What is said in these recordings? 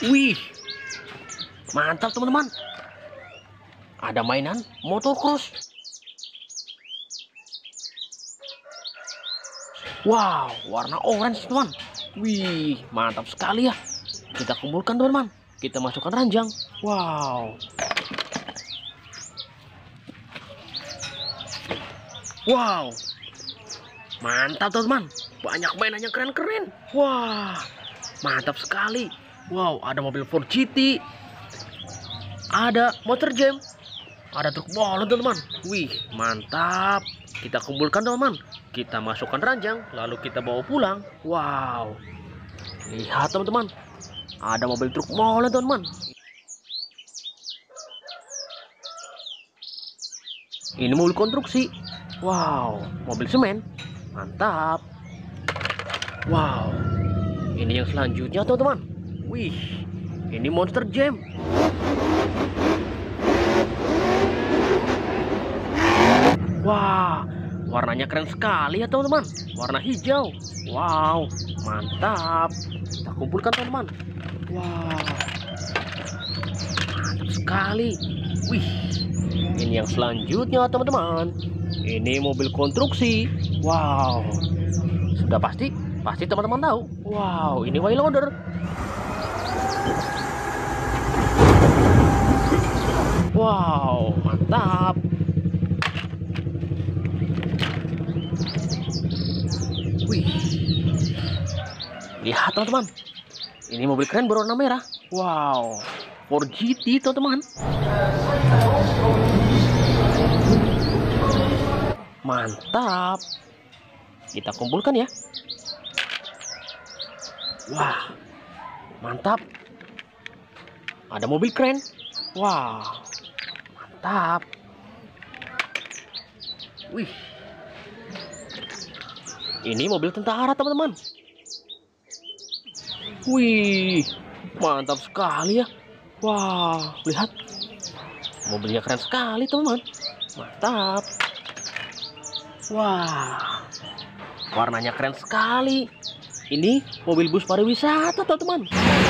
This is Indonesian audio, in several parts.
Wih, mantap teman-teman. Ada mainan motocross. Wow, warna orange teman. Wih, mantap sekali ya. Kita kumpulkan teman-teman. Kita masukkan ranjang. Wow. Wow. Mantap teman-teman. Banyak mainan yang keren-keren. Wah, mantap sekali. Wow, ada mobil Ford GT. Ada motor jam. Ada truk bola teman-teman. Wih, mantap. Kita kumpulkan teman-teman. Kita masukkan ranjang, lalu kita bawa pulang. Wow. Lihat teman-teman. Ada mobil truk bola teman-teman. Ini mobil konstruksi. Wow, mobil semen. Mantap. Wow. Ini yang selanjutnya teman-teman. Wih, ini monster jam. Wah, warnanya keren sekali ya teman-teman. Warna hijau. Wow, mantap. Kita kumpulkan teman-teman. Wow, mantap sekali. Wih, ini yang selanjutnya teman-teman. Ini mobil konstruksi. Wow, sudah pasti teman-teman tahu. Wow, ini wheel loader. Wow, mantap. Wih, lihat teman-teman. Ini mobil keren berwarna merah. Wow, Ford GT teman-teman. Mantap. Kita kumpulkan ya. Wah, mantap. Ada mobil keren. Wah, mantap. Wih, ini mobil tentara teman-teman. Wih, mantap sekali ya. Wah, lihat. Mobilnya keren sekali teman-teman. Mantap. Wah, warnanya keren sekali. Ini mobil bus pariwisata teman-teman.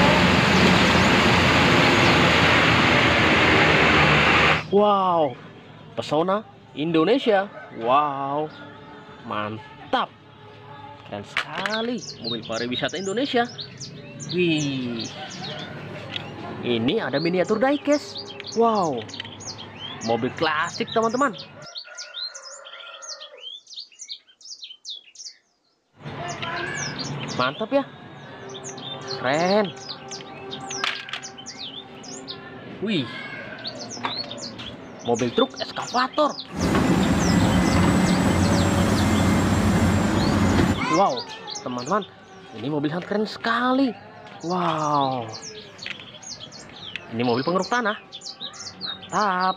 Wow, pesona Indonesia. Wow, mantap. Keren sekali mobil pariwisata Indonesia. Wih, ini ada miniatur diecast. Wow, mobil klasik teman-teman. Mantap ya, keren. Wih, mobil truk eskavator. Wow, teman-teman, ini mobil sangat keren sekali. Wow, ini mobil pengeruk tanah. Mantap.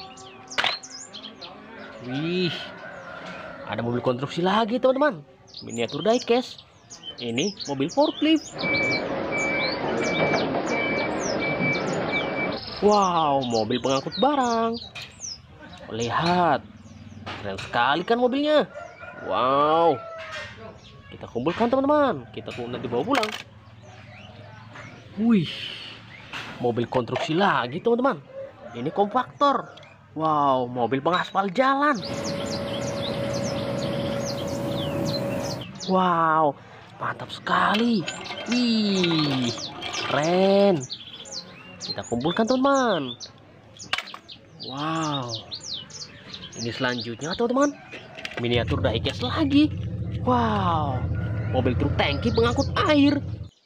Wih, ada mobil konstruksi lagi teman-teman. Miniatur diecast. Ini mobil forklift. Wow, mobil pengangkut barang. Lihat, keren sekali kan mobilnya. Wow, kita kumpulkan teman-teman. Kita nanti bawa pulang. Wih, mobil konstruksi lagi teman-teman. Ini kompaktor. Wow, mobil pengaspal jalan. Wow, mantap sekali. Wih, keren. Kita kumpulkan teman-teman. Wow, ini selanjutnya teman-teman. Miniatur diecast lagi. Wow, mobil truk tangki pengangkut air.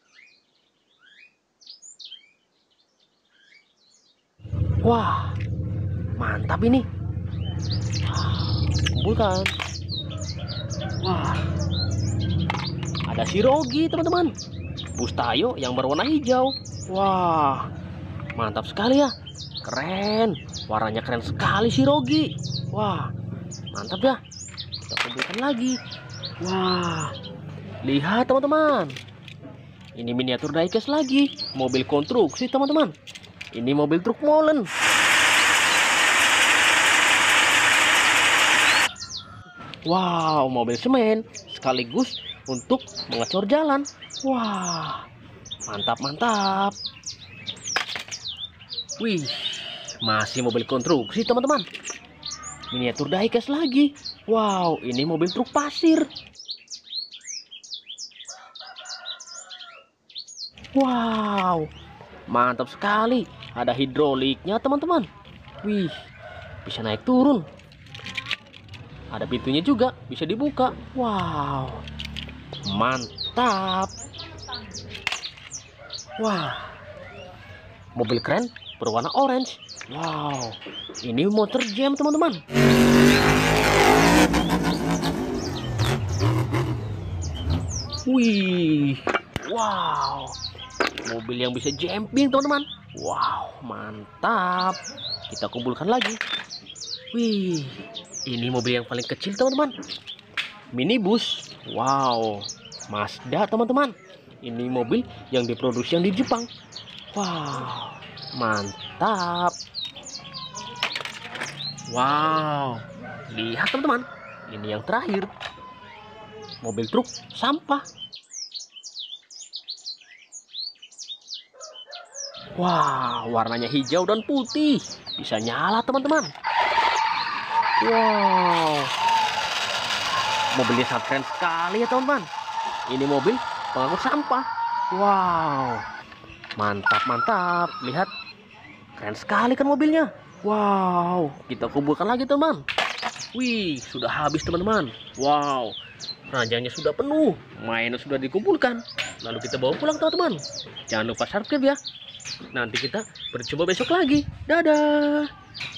Wah, mantap ini. Kumpulkan. Wah, ada Shirogi teman-teman. Bus Tayo yang berwarna hijau. Wah, mantap sekali ya. Keren. Warnanya keren sekali Shirogi. Wah, mantap ya. Kita kumpulkan lagi. Wah, lihat teman-teman. Ini miniatur diecast lagi. Mobil konstruksi teman-teman. Ini mobil truk molen. Wow, mobil semen sekaligus untuk mengecor jalan. Wah, Mantap, mantap. Wih, masih mobil konstruksi teman-teman. Miniatur diecast lagi. Wow, ini mobil truk pasir. Wow, mantap sekali. Ada hidroliknya teman-teman. Wih, bisa naik turun. Ada pintunya juga, bisa dibuka. Wow, mantap. Wah, mobil keren berwarna orange. Wow, ini motor jam teman-teman. Wih, wow, mobil yang bisa jumping teman-teman. Wow, mantap. Kita kumpulkan lagi. Wih, ini mobil yang paling kecil teman-teman. Minibus. Wow, Mazda teman-teman. Ini mobil yang diproduksi di Jepang. Wow, mantap. Wow, lihat teman-teman. Ini yang terakhir. Mobil truk sampah. Wah, warnanya hijau dan putih. Bisa nyala teman-teman. Wow, mobilnya sangat keren sekali ya teman-teman. Ini mobil pengangkut sampah. Wow, mantap, mantap. Lihat, keren sekali kan mobilnya. Wow, kita kumpulkan lagi teman. Wih, sudah habis teman-teman. Wow, ranjangnya sudah penuh, mainnya sudah dikumpulkan. Lalu kita bawa pulang teman-teman. Jangan lupa subscribe ya. Nanti kita bercoba besok lagi. Dadah.